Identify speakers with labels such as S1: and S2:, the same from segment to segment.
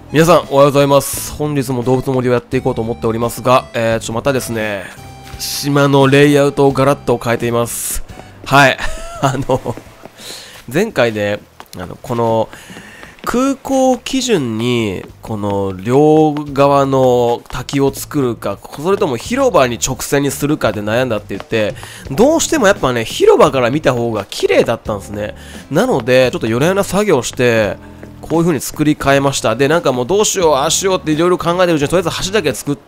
S1: 皆さんおはようございます。本日も動物の森をやっていこうと思っておりますが、またですね、島のレイアウトをガラッと変えています。はい。前回で、この空港基準に、この両側の滝を作るか、それとも広場に直線にするかで悩んだって言って、どうしてもやっぱね、広場から見た方が綺麗だったんですね。なので、ちょっと夜な夜な作業して、こういう風に作り変えました。で、なんかもうどうしよう、ああしようっていろいろ考えてるうちに、とりあえず橋だけ作って、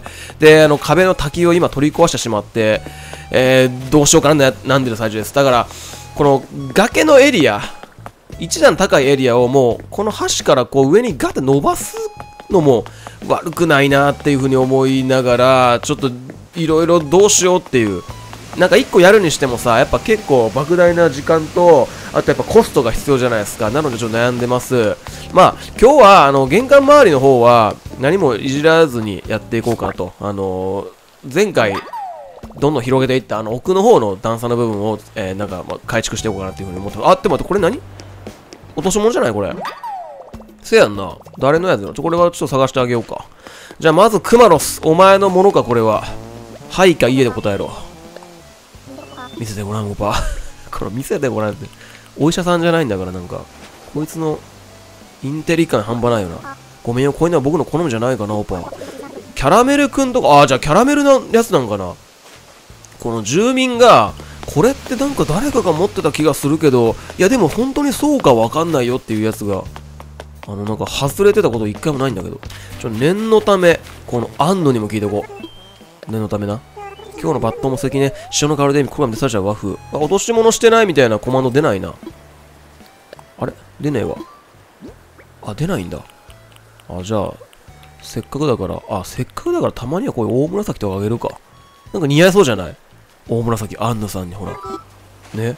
S1: で、壁の滝を今取り壊してしまって、どうしようかな、悩んでる最中です。だから、この崖のエリア、一段高いエリアをもう、この橋からこう上にガッて伸ばすのも悪くないなっていう風に思いながら、ちょっといろいろどうしようっていう、なんか1個やるにしてもさ、やっぱ結構莫大な時間と、あとやっぱコストが必要じゃないですか。なのでちょっと悩んでます。まあ、今日は玄関周りの方は何もいじらずにやっていこうかなと。前回、どんどん広げていった奥の方の段差の部分を、なんか、改築していこうかなっていうふうに思って。あ、でも待って、これ何落とし物じゃないこれ。せやんな。誰のやつだこれはちょっと探してあげようか。じゃあまずクマロス。お前のものかこれは。はいか家で答えろ。見せてごらん、オパ。これ見せてごらんって。お医者さんじゃないんだからなんか。こいつのインテリ感半端ないよな。ごめんよ、こういうのは僕の好みじゃないかな、オパ。キャラメルくんとか、じゃあキャラメルのやつなんかな。この住民が、これってなんか誰かが持ってた気がするけど、いやでも本当にそうかわかんないよっていうやつが、なんか外れてたこと一回もないんだけど。念のため、この安野にも聞いておこう。念のためな。今日のバットも素敵ね。塩の代わりでコラムでサジャ和風。落とし物してないみたいなコマンド出ないな。あれ出ねえわ。出ないんだ。じゃあ、せっかくだからたまにはこういう大紫とかあげるか。なんか似合いそうじゃない大紫、アンナさんにほら。ね。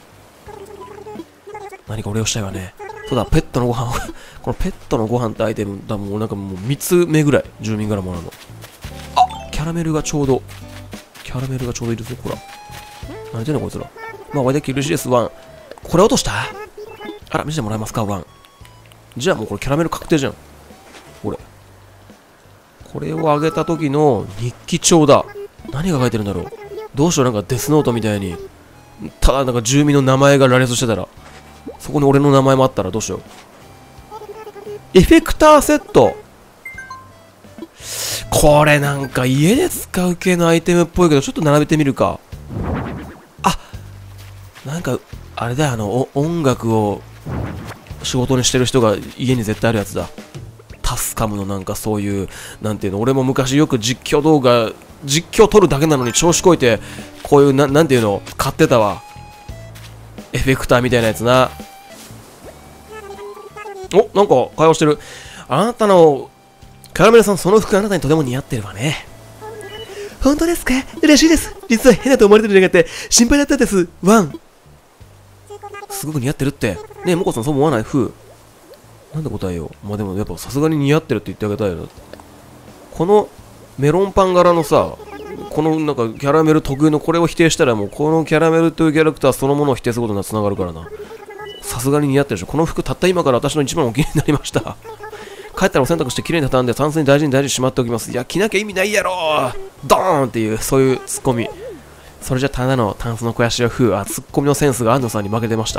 S1: 何かお礼をしたいわね。そうだ、ペットのご飯をこのペットのご飯ってアイテムだもうなんかもう3つ目ぐらい住民からもらうの。キャラメルがちょうどいるぞ、ほら。何言ってんのこいつら。お会いできる嬉しいです、ワン。これ落とした見せてもらえますか、ワン。じゃあもうこれキャラメル確定じゃん。これをあげた時の日記帳だ。何が書いてるんだろう。どうしよう、なんかデスノートみたいに。ただなんか住民の名前が羅列してたら。そこに俺の名前もあったらどうしよう。エフェクターセット。これなんか家で使う系のアイテムっぽいけど、ちょっと並べてみるか。なんか、あれだよ、音楽を仕事にしてる人が家に絶対あるやつだ。タスカムのなんかそういう、なんていうの、俺も昔よく実況撮るだけなのに調子こいて、こういう、なんていうの、買ってたわ。エフェクターみたいなやつな。なんか会話してる。あなたの、カラメルさん、その服あなたにとても似合ってるわね。本当ですか嬉しいです。実は変だと思われてるんじゃなくて、心配だったんです。ワン。すごく似合ってるって。ねえ、モコさんそう思わない風。なんで答えよう。でもやっぱさすがに似合ってるって言ってあげたいよ。このメロンパン柄のさ、このなんかキャラメル特有のこれを否定したらもうこのキャラメルというキャラクターそのものを否定することにつながるからな。さすがに似合ってるでしょ。この服たった今から私の一番お気になりました。帰ったらお洗濯してきれいに畳んでタンスに大事にしまっておきます。いや、着なきゃ意味ないやろドーンっていう、そういうツッコミ。それじゃただのタンスの肥やしや風。ツッコミのセンスが安野さんに負けてました。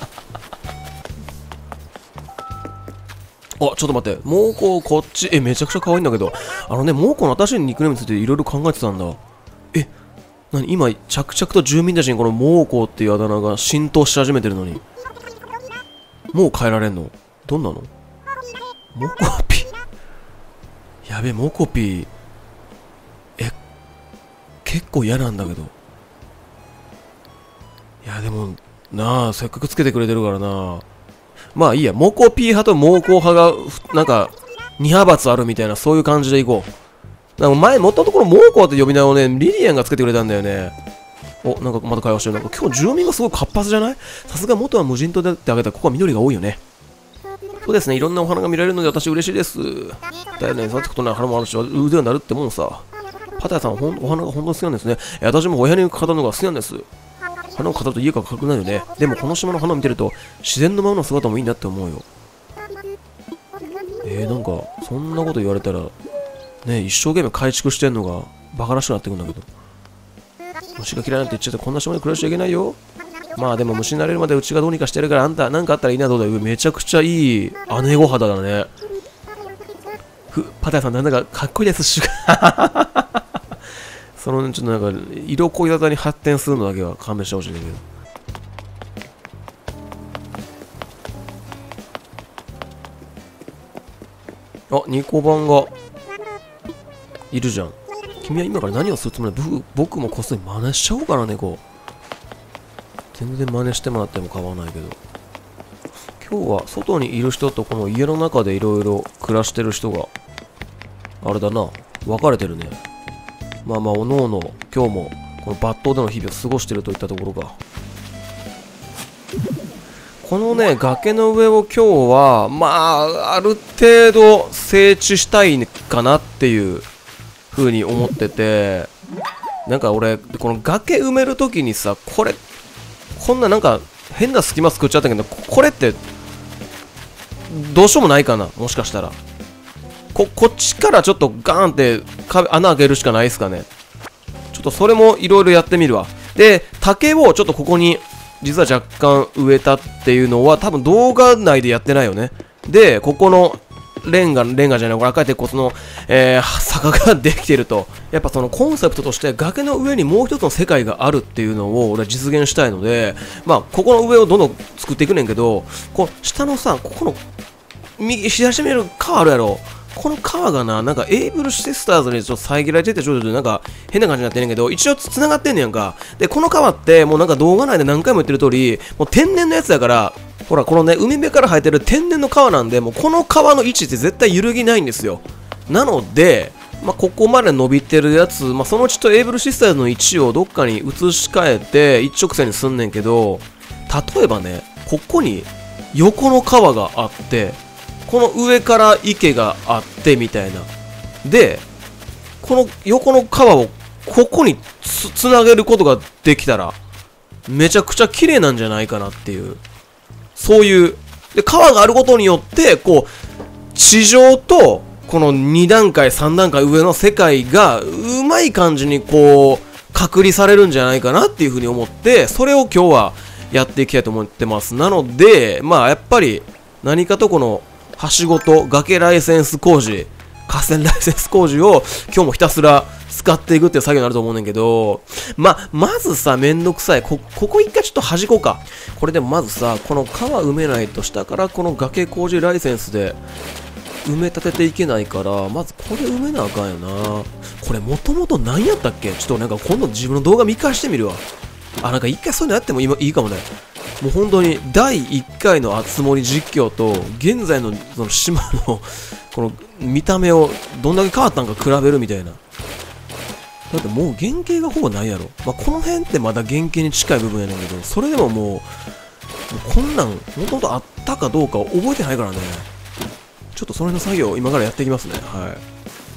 S1: ちょっと待って。モーコこっち。めちゃくちゃ可愛いんだけど。モーコの私のニックネームについていろいろ考えてたんだ。今、着々と住民たちにこのモーコっていうあだ名が浸透し始めてるのに。もう変えられんのどんなのモコピー。やべえ、モコピー。結構嫌なんだけど。いや、でも、せっかくつけてくれてるからな。まあいいや、モコピー派とモーコ派が、なんか、2派閥あるみたいな、そういう感じでいこう。なんか前、持ったところ、モーコって呼び名をね、リリアンがつけてくれたんだよね。なんかまた会話してる。なんか今日住民がすごい活発じゃない？さすが元は無人島でってあげたら、ここは緑が多いよね。そうですね、いろんなお花が見られるので私嬉しいです。だよね、育つことない花もあるし、腕が鳴るってもんさ。パタヤさんはお花が本当に好きなんですね。私もお部屋に飾るのが好きなんです。花を飾ると家が軽くなるよね。でもこの島の花を見てると、自然のままの姿もいいなって思うよ。 なんか、そんなこと言われたら、ね、一生懸命改築してんのが、バカらしくなってくんだけど。虫が嫌いなんて言っちゃってこんな島に暮らしちゃいけないよ。まあでも虫になれるまでうちがどうにかしてるからあんたなんかあったらいいな。どうだよ。めちゃくちゃいい姉御肌だね。パタヤさんなんだかかっこいいですしそのちょっとなんか色恋沙汰に発展するのだけは勘弁してほしいんだけど。あ、ニコバンがいるじゃん。君は今から何をするつもりだ。僕もこっそり真似しちゃおうかな、猫。全然真似してもらっても構わないけど。今日は外にいる人とこの家の中でいろいろ暮らしてる人が、あれだな、分かれてるね。まあまあ、おのおの今日もこの抜刀での日々を過ごしてるといったところか。このね、崖の上を今日は、まあ、ある程度整地したいかなっていう風に思ってて、なんか俺、この崖埋めるときにさ、こんななんか変な隙間作っちゃったけど、これって、どうしようもないかな、もしかしたら。こっちからちょっとガーンって穴開けるしかないですかね。ちょっとそれもいろいろやってみるわ。で、竹をちょっとここに、実は若干植えたっていうのは、多分動画内でやってないよね。で、ここの、レンガじゃない、これ赤い鉄骨の、坂ができてると。やっぱそのコンセプトとして崖の上にもう一つの世界があるっていうのを俺は実現したいので、まあ、ここの上をどんどん作っていくねんけど、こう、下のさ、ここの、左見える川あるやろ。この川がな、なんかエイブルシスターズにちょっと遮られてて、ちょっとなんか変な感じになってんねんけど、一応繋がってんねやんか。で、この川って、もうなんか動画内で何回も言ってる通り、もう天然のやつだから、ほら、このね、海辺から生えてる天然の川なんで、もうこの川の位置って絶対揺るぎないんですよ。なので、まあ、ここまで伸びてるやつ、まあ、そのうちとエイブルシスターズの位置をどっかに移し替えて、一直線にすんねんけど、例えばね、ここに横の川があって、この上から池があってみたいな。で、この横の川をここにつなげることができたら、めちゃくちゃ綺麗なんじゃないかなっていう。そういう。で、川があることによって、こう、地上と、この2段階、3段階上の世界が、うまい感じにこう、隔離されるんじゃないかなっていうふうに思って、それを今日はやっていきたいと思ってます。なので、まあやっぱり、何かとこの、はしごと崖ライセンス工事、河川ライセンス工事を今日もひたすら使っていくっていう作業になると思うねんけど、まずさ、めんどくさい。ここ一回ちょっと端こうか。これでもまずさ、この川埋めないと下からこの崖工事ライセンスで埋め立てていけないから、まずこれ埋めなあかんよな。これもともと何やったっけ？ちょっとなんか今度自分の動画見返してみるわ。あ、なんか一回そういうのやってもいいかもね。もう本当に第1回の熱盛実況と現在のその島のこの見た目をどんだけ変わったんか比べるみたいな。だってもう原型がほぼないやろ。まあ、この辺ってまだ原型に近い部分やねんけど、それでももうこんなんもともとあったかどうかを覚えてないからね。ちょっとその辺の作業を今からやっていきますね。はい。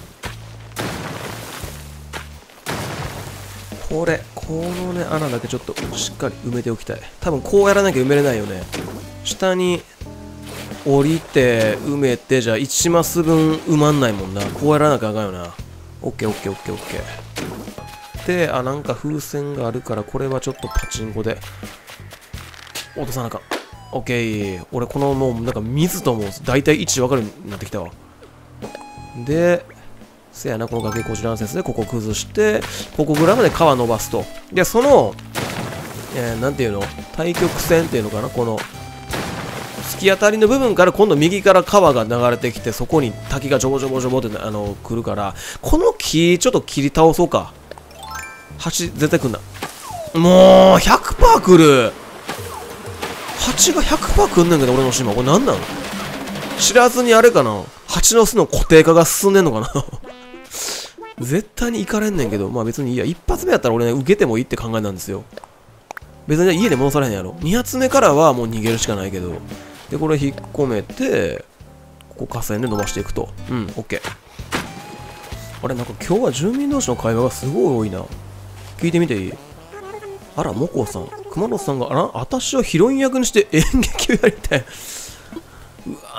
S1: このね、穴だけちょっとしっかり埋めておきたい。多分こうやらなきゃ埋めれないよね。下に降りて埋めて、じゃあ1マス分埋まんないもんな。こうやらなきゃあかんよな。オッケーオッケーオッケーオッケー。で、あ、なんか風船があるから、これはちょっとパチンコで落とさなあかん。オッケー。俺このもうなんか水とも大体位置分かるようになってきたわ。で、せやな、この崖工事ランセンスでここ崩して、ここぐらいまで川伸ばすと。で、その、なんていうの、対極線っていうのかな、この、突き当たりの部分から今度右から川が流れてきて、そこに滝がジョボジョボジョボって来るから、この木、ちょっと切り倒そうか。橋、絶対来んな。もう、100% 来る。蜂が 100% 来んねんけど、俺の島。これなんなん？知らずにあれかな、蜂の巣の固定化が進んでんのかな絶対に行かれんねんけど、まあ別にいいや。一発目やったら俺ね、受けてもいいって考えなんですよ。別に家で戻されへんやろ。二発目からはもう逃げるしかないけど。で、これ引っ込めて、ここ河川で伸ばしていくと。うん、オッケー。あれ、なんか今日は住民同士の会話がすごい多いな。聞いてみていい？あら、モコさん。熊野さんが、あたしをヒロイン役にして演劇をやりたい。うわ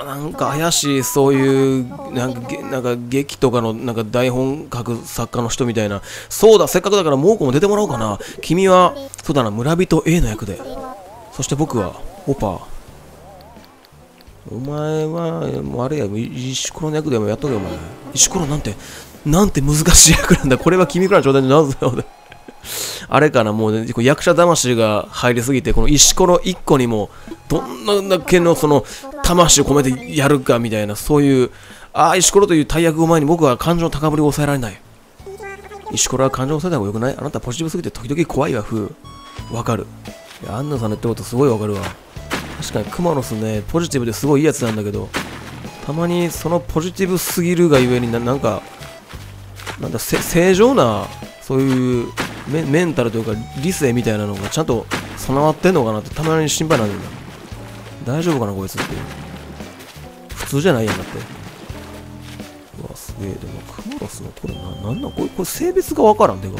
S1: なんか怪しい、そういうなんか劇とかのなんか台本書く作家の人みたいな。そうだ、せっかくだからモーコも出てもらおうかな。君はそうだな、村人 A の役で、そして僕はオパー。お前はもうあれや、石ころの役でもやっとけよお前。石ころなんて難しい役なんだ。これは君からの冗談でなんぞよ。あれかな、もう、ね、役者魂が入りすぎて、この石ころ1個にもどんなだけのその魂を込めてやるかみたいな、そういう、石ころという大役を前に僕は感情の高ぶりを抑えられない。石ころは感情を抑えた方がよくない？あなたポジティブすぎて時々怖いわ、わかる。いや、アンナさんの言ってことすごいわかるわ。確かにクマロスね、ポジティブですごいいいやつなんだけど、たまにそのポジティブすぎるがゆえになんだ正常なそういうメンタルというか理性みたいなのがちゃんと備わってんのかなってたまに心配なんだよな。大丈夫かなこいつって。普通じゃないやんだって。うわすげえ。でもクマロスのこれなんこれ性別がわからんてか。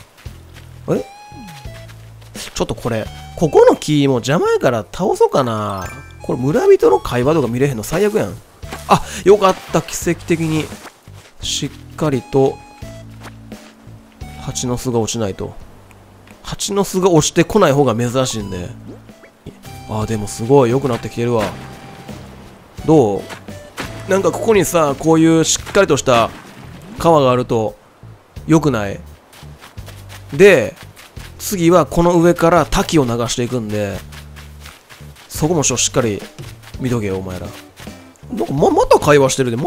S1: ちょっとここの木も邪魔やから倒そうかな。これ村人の会話とか見れへんの最悪やん。よかった、奇跡的にしっかりと蜂の巣が落ちないと。蜂の巣が落ちてこない方が珍しいんで。でもすごい良くなってきてるわ。どう？なんかここにさ、こういうしっかりとした川があると良くない？で、次はこの上から滝を流していくんで、そこもしっかり見とけよお前ら。なんかまた会話してるで。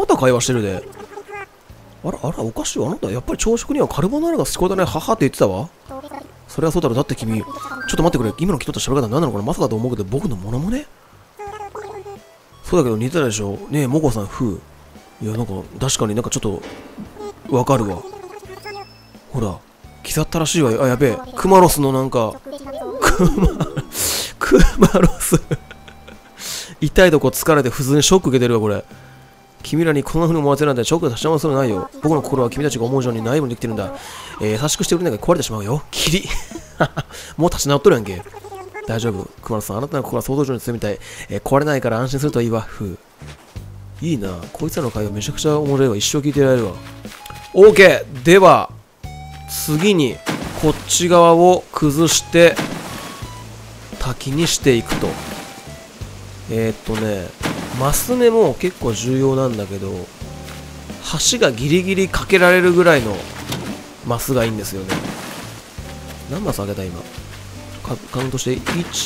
S1: あらおかしいわ。あなたやっぱり朝食にはカルボナーラが好きだね。ははって言ってたわ。それはそうだろ。だって君、ちょっと待ってくれ。今の聞き取った喋り方何なのかな。まさかと思うけど僕のモノマネ？そうだけど似てたでしょ。ねえモコさん風。いやなんか確かになんかちょっとわかるわ。ほら刻ったらしいわよ。やべえ、クマロスのなんかクマロス痛いとこ疲れて普通にショック受けてるわこれ。君らにこんな風に思わせるなんてショックで立ち直するないよ。僕の心は君たちが思うようにないようにできてるんだ。優しくしてくれないから壊れてしまうよ。キリもう立ち直っとるやんけ。大丈夫。クマロスさん、あなたの心は想像以上に強いみたい。壊れないから安心するといいわ。いいな。こいつらの会話めちゃくちゃおもろいわ。一生聞いてられるわ。OK。では、次にこっち側を崩して滝にしていくと。マス目も結構重要なんだけど、橋がギリギリかけられるぐらいのマスがいいんですよね。何マス上げた今。カウントして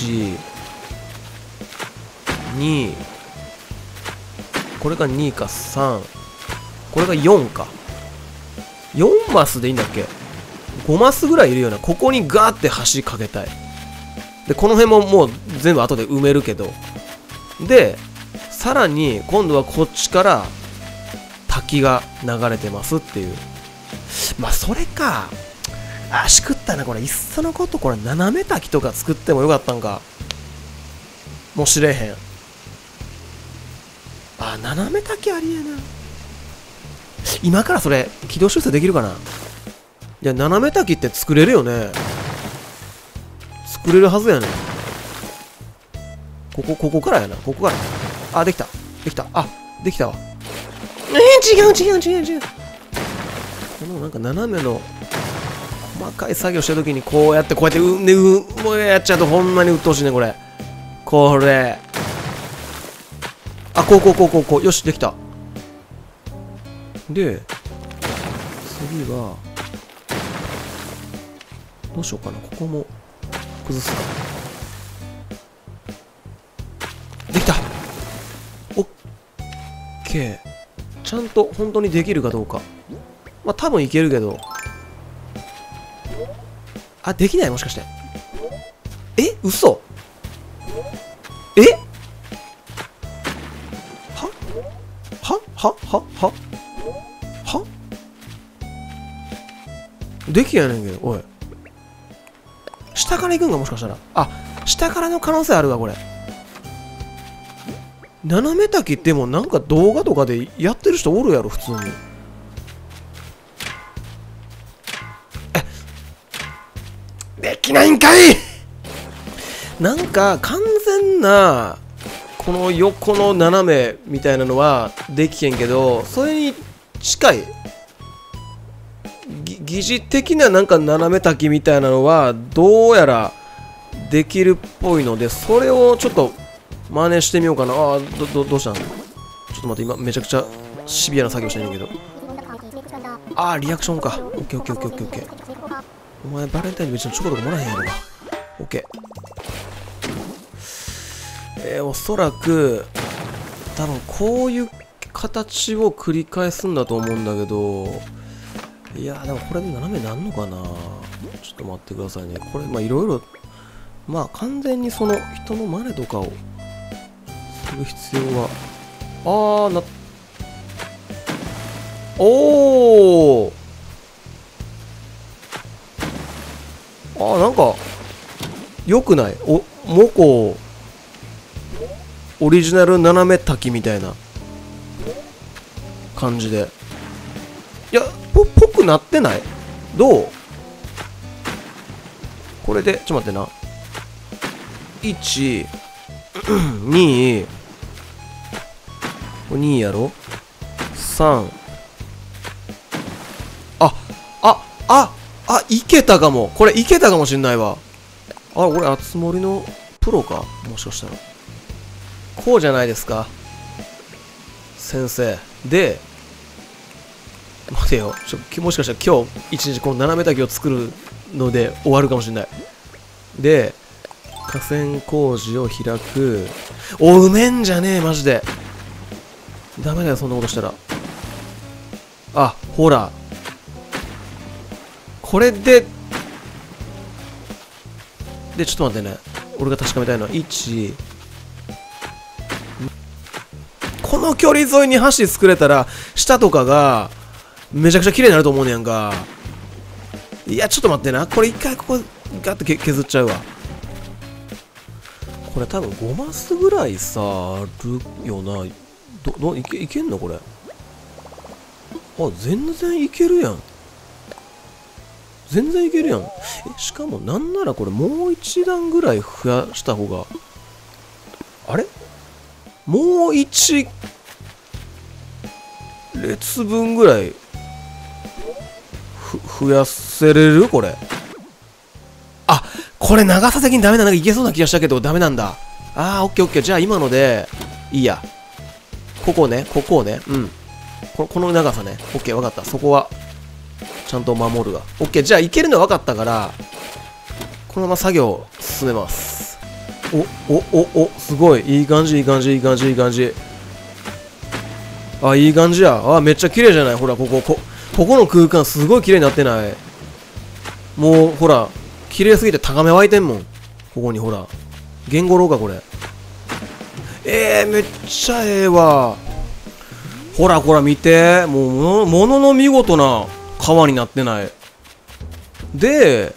S1: 1、2、これが2か3、これが4か。4マスでいいんだっけ。5マスぐらいいるような。ここにガーって橋かけたい。でこの辺ももう全部後で埋めるけど、でさらに今度はこっちから滝が流れてますっていう。それか。しくったなこれ。いっそのことこれ斜め滝とか作ってもよかったんかもしれへん。斜め滝ありえな。今からそれ軌道修正できるかな。いや斜め滝って作れるよね。作れるはずやねん。ここからやな。ここからできた。できたわ。違う。このなんか斜めの細かい作業した時にこうやってもうやっちゃうとほんまに鬱陶しいねこれ。これこうよしできた。で次はどうしようかな。ここも崩すか。できた。オッケー。ちゃんと本当にできるかどうか。多分いけるけど。できない。もしかして嘘。はできやねんけど。おい下から行くんか。もしかしたら下からの可能性あるわこれ。斜め滝ってもなんか動画とかでやってる人おるやろ普通に。できないんかい。なんか完全なここの横の斜めみたいなのはできへんけど、それに近い疑似的ななんか斜め滝みたいなのはどうやらできるっぽいので、それをちょっと真似してみようかな。どうしたん？ちょっと待って、今めちゃくちゃシビアな作業してんねんけど。リアクションか。オッケーオッケーオッケーオッケーオッケー。お前バレンタインに別にチョコとかもらえへんやろか。オッケー。おそらく多分こういう形を繰り返すんだと思うんだけど、いやでもこれで斜めなんのかな。ちょっと待ってくださいね。これいろいろ完全にその人の真似とかをする必要はなんかよくない？モコオリジナル斜め滝みたいな感じで、いやぽくなってない？どう？これでちょっと待ってな。1、2、これ2やろ？ 3、いけたかも。これいけたかもしんないわ。俺、あつ森のプロか？もしかしたら。こうじゃないですか、先生。で、待てよ。もしかしたら今日一日この斜め滝を作るので終わるかもしんない。で、河川工事を開く。埋めんじゃねえ、マジで。ダメだよ、そんなことしたら。ほら。これで、ちょっと待ってね。俺が確かめたいのは、1、この距離沿いに橋作れたら、下とかが、めちゃくちゃ綺麗になると思うねやんか。いや、ちょっと待ってな。これ一回ここ、ガッと削っちゃうわ。これ多分5マスぐらいさ、あるよな。いけんのこれ。全然いけるやん。全然いけるやん。しかもなんならこれもう一段ぐらい増やした方が。あれ？もう一列分ぐらい増やせれるこれ。これ長さ的にダメだ。なんかいけそうな気がしたけどダメなんだ。オッケーオッケー。じゃあ今のでいいや。ここをね。うん。この長さね。オッケー、わかった。そこはちゃんと守るわ。オッケー。じゃあいけるのは分かったから、このまま作業進めます。すごい。いい感じ、いい感じ、いい感じ、いい感じ。いい感じや。めっちゃ綺麗じゃない。ほら、ここの空間すごい綺麗になってない？もう、ほら、綺麗すぎて高め湧いてんもん。ここにほら。言語廊下これ。めっちゃええわ。ほらほら見て。ものの見事な川になってない。で、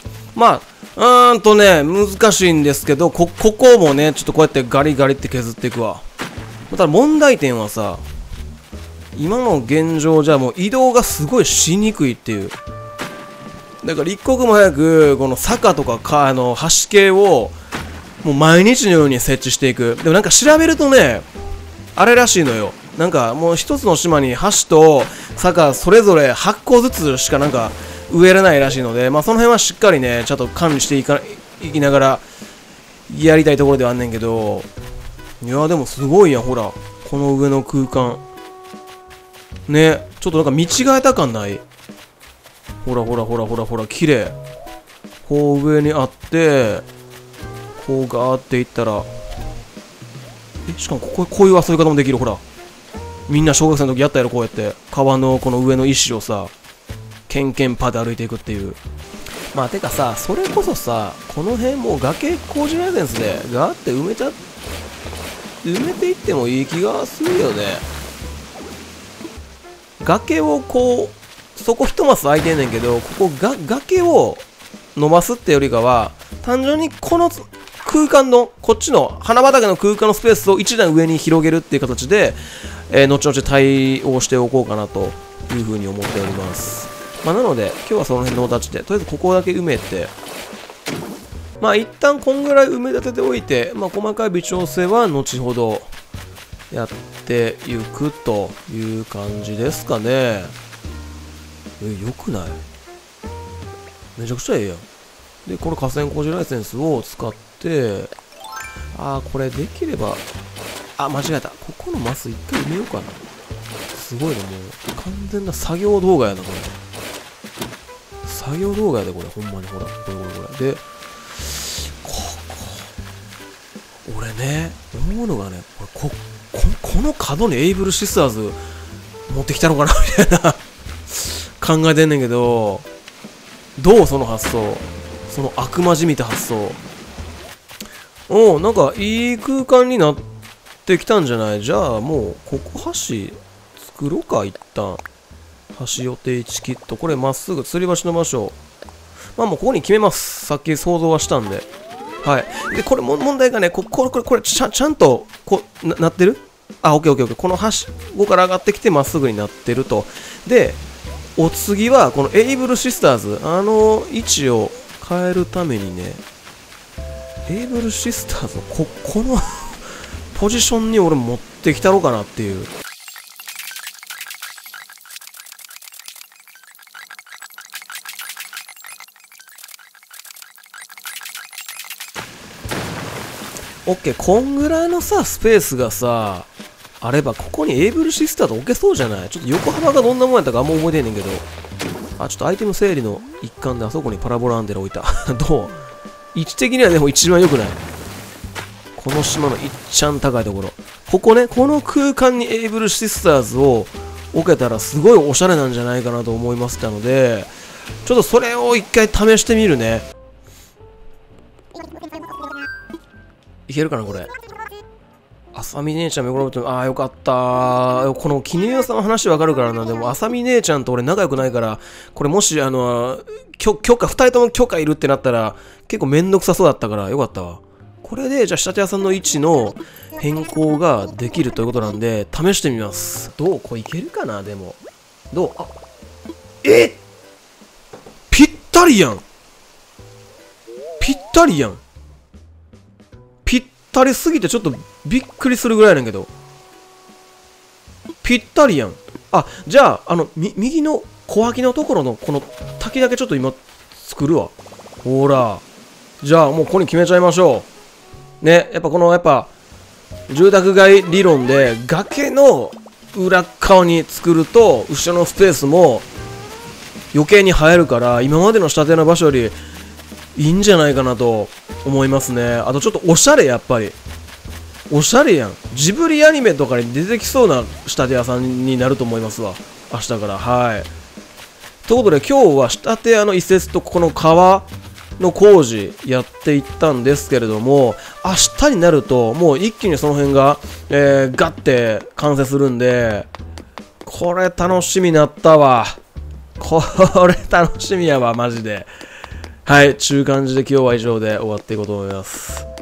S1: 難しいんですけど、ここもね、ちょっとこうやってガリガリって削っていくわ。ただ問題点はさ、今の現状じゃもう移動がすごいしにくいっていう。だから一刻も早く、この坂とか橋系を、もう毎日のように設置していく。でもなんか調べるとね、あれらしいのよ。なんかもう一つの島に橋と坂それぞれ8個ずつしかなんか植えれないらしいので、その辺はしっかりね、ちゃんと管理していきながらやりたいところではあんねんけど、いやでもすごいやん、ほら。この上の空間。ね、ちょっとなんか見違えた感ない？ほらほらほらほらほら、綺麗。こう上にあって、こうガーっていったら、しかもこういう遊び方もできる。ほら。みんな小学生の時やったやろ、こうやって。川のこの上の石をさ、ケンケンパで歩いていくっていう。てかさ、それこそさ、この辺もう崖工事ライセンスでガーって埋めていってもいい気がするよね。崖をそこ一マス空いてんねんけど、崖を伸ばすってよりかは、単純にこの空間の、こっちの花畑の空間のスペースを一段上に広げるっていう形で、後々対応しておこうかなというふうに思っております。なので、今日はその辺の形で、とりあえずここだけ埋めて、 まあ一旦こんぐらい埋め立てておいて、まあ細かい微調整は後ほどやっていくという感じですかね。よくない？めちゃくちゃええやん。で、この河川工事ライセンスを使って、これできれば、間違えた。ここのマス一回埋めようかな。すごいね、もう、完全な作業動画やな、これ。作業動画やで、これ、ほんまに、ほら。これ。で、俺ね、思うのがね、この角にエイブルシスターズ持ってきたのかなみたいな考えてんねんけど、どうその発想。その悪魔じみた発想。なんかいい空間になってきたんじゃない？じゃあもう、ここ橋作ろうか、一旦。橋予定地キット。これまっすぐ吊り橋の場所。まあもうここに決めます。さっき想像はしたんで。はい。で、これも問題がね、これちゃんと、なってる？オッケー。このはしごから上がってきてまっすぐになってると。で、お次は、このエイブルシスターズ、位置を変えるためにね、エイブルシスターズのこのポジションに俺持ってきたのかなっていう。オッケー、こんぐらいのさ、スペースがさ、あれば、ここにエイブルシスターズ置けそうじゃない？ちょっと横幅がどんなもんやったかあんま覚えてんねんけど。ちょっとアイテム整理の一環であそこにパラボラアンテナ置いた。どう？位置的にはでも一番良くない？この島のいっちゃん高いところ。ここね、この空間にエイブルシスターズを置けたらすごいおしゃれなんじゃないかなと思いましたので、ちょっとそれを一回試してみるね。いけるかなこれ。あさみ姉ちゃんめごろむと、よかったー。この絹代さんの話わかるからな。でも、あさみ姉ちゃんと俺仲良くないから、これもし、許可、二人とも許可いるってなったら、結構めんどくさそうだったから、よかったわ。これで、じゃあ、仕立て屋さんの位置の変更ができるということなんで、試してみます。どう？これいけるかなでも。どう？ぴったりやん！ぴったりやん！ぴったりすぎてちょっとびっくりするぐらいやねんけど。ぴったりやん。じゃあ、右の小脇のところのこの滝だけちょっと今作るわ。ほら。じゃあもうここに決めちゃいましょう。ね、やっぱ住宅街理論で崖の裏側に作ると後ろのスペースも余計に入るから今までの仕立ての場所よりいいんじゃないかなと思いますね。あとちょっとおしゃれ、やっぱり。おしゃれやん。ジブリアニメとかに出てきそうな仕立て屋さんになると思いますわ。明日から。はい。ということで今日は仕立て屋の移設とこの川の工事やっていったんですけれども、明日になるともう一気にその辺が、ガッて完成するんで、これ楽しみになったわ。これ楽しみやわ、マジで。はい、ちゅう感じで今日は以上で終わっていこうと思います。